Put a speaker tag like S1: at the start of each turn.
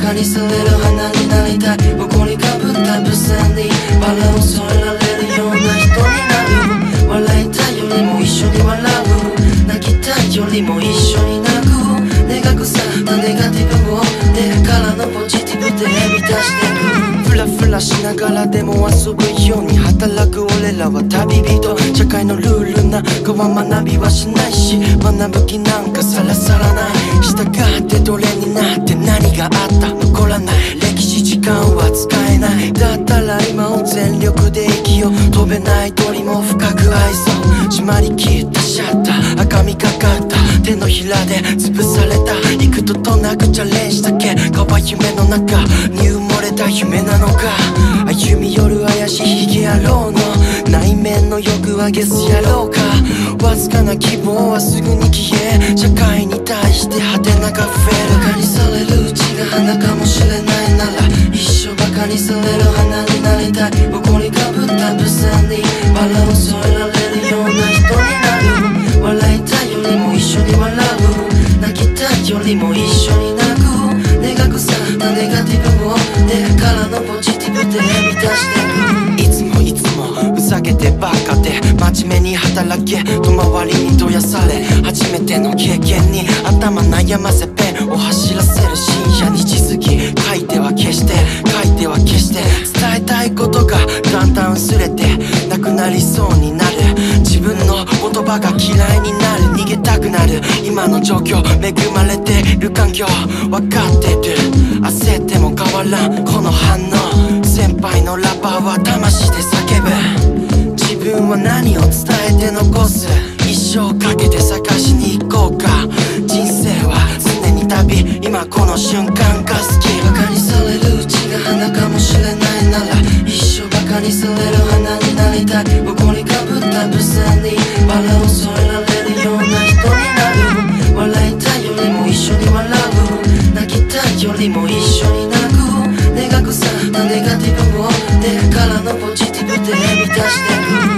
S1: カにされる花になりたい。誇りかぶった無線にバラを添えられるような人になる。笑いたいよりも一緒に笑う、泣きたいよりも一緒に泣く。願くさったネガティブを根からのポジティブで満たしていく。フラフラしながらでも遊ぶように働く俺らは旅人。社会のルールなんかは学びはしないし、学ぶ気なんかさらさらない。従ってどれになって何があった残らない。歴史時間は使えない。だったら今を全力で生きよう。飛べない鳥も深く愛そう。締まりきったシャッター赤みかかった手のひらで潰された。幾度となくチャレンジだけかは夢の中に埋もれた夢なのか。歩み寄る怪しいヒゲ野郎の内面の欲はゲス野郎か。わずかな希望はすぐに消え、社会に対してハテナが増える。バカにされるうちが花かもしれないなら、一生バカにされる花になりたい。誇りかぶった無線にバラを添えられるような人になる。笑いたいよりも一緒に笑う、泣きたいよりも一緒に泣く。願くさったネガティブを根からのポジティブで満たしていく。いつもふざけてバカで真面目に働けと周りにどやされ、初めての経験に頭悩ませペンを走らせる深夜に地続き。書いては消して書いては消して、伝えたいことがだんだん薄れてなくなりそうになる。自分の言葉が嫌いになる、逃げたくなる今の状況。恵まれてる環境分かってる、焦っても変わらんこの反応。先輩のラッパーは魂で叫ぶ。自分は何を伝えて残す、一生かけて探しに行こうか。人生は常に旅、今この瞬間が好き。バカにされるうちが花かもしれないなら、一生バカにされる花になりたい。誇りかぶった無線にバラを添えられるような人になる。笑いたいよりも一緒に笑う、泣きたいよりも一緒に泣く。願くさったネガティブを根からのポジティブで満たしていく。